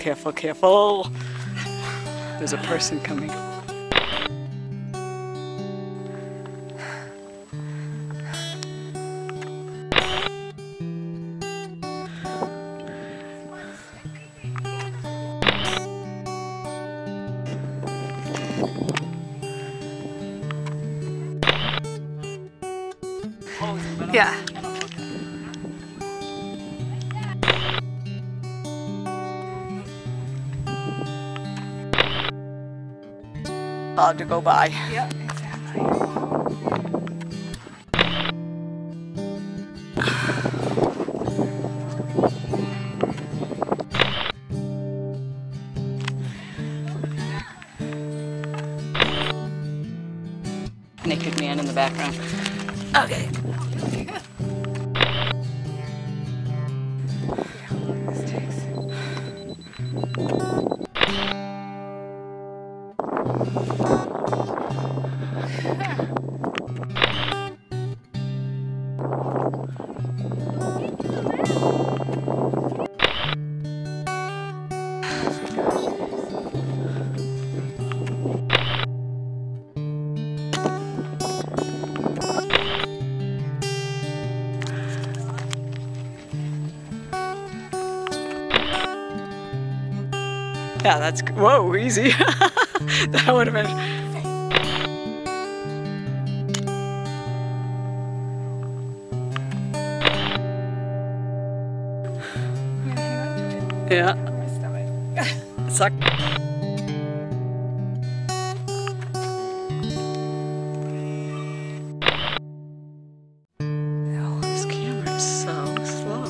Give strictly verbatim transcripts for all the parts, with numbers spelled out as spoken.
careful, careful. There's a person coming. Yeah. Hard to go by. Yep, exactly. Naked man in the background. Okay. Yeah, that's, whoa, easy. That would have been. Yeah. Suck. Oh, this camera is so slow.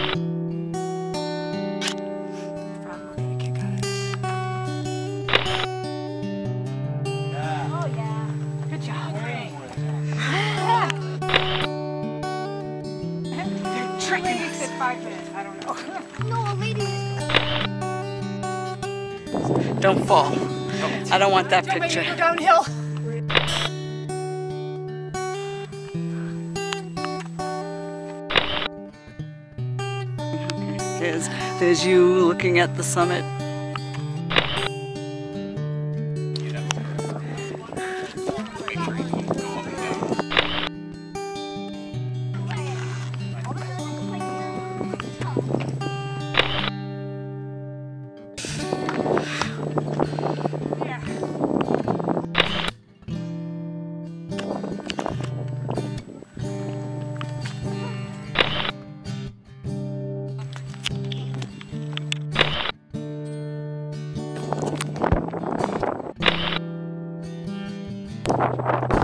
Five minutes, I don't know. No, lady. Don't fall. I don't want that Don't picture. make it go downhill. There's, there's you looking at the summit. You